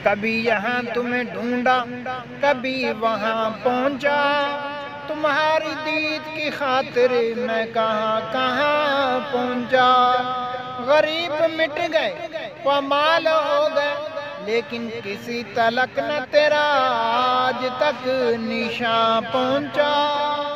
कभी यहाँ तुम्हें ढूंढा कभी वहाँ पहुँचा, तुम्हारी दीद की खातिर मैं कहाँ कहाँ पहुँचा। गरीब मिट गए पमाल हो गए, लेकिन किसी तलक न तेरा आज तक निशान पहुँचा।